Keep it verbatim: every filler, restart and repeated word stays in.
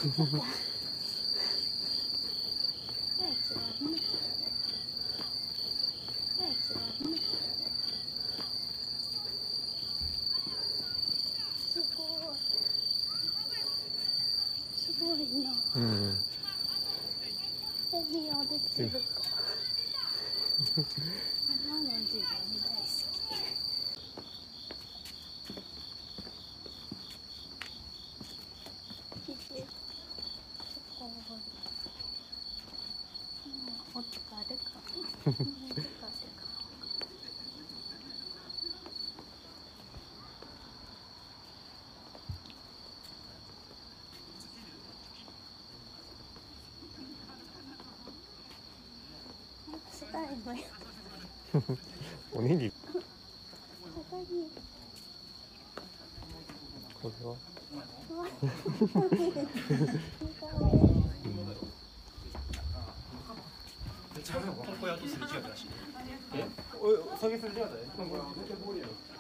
すごいな。 うん。 エビをできるか。今の自分大好き。お疲れか。お疲れか。したいのよ。 おにぎり。これは。 これとすれ違ったらしい。 え、おい、下げすれ違ったね。